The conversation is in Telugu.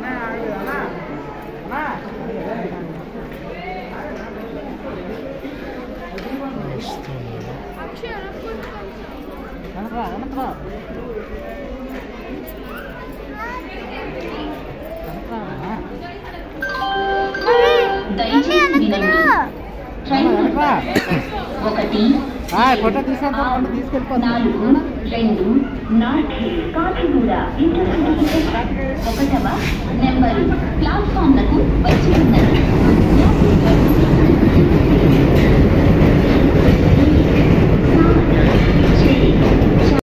ఫోటో తీసుకెళ్ళిపోతాను. 2 నార్త్ కాచిగూడ ఇంటర్సిటీ 1వ నెంబరు ప్లాట్ఫామ్లకు వచ్చి ఉన్నాయి.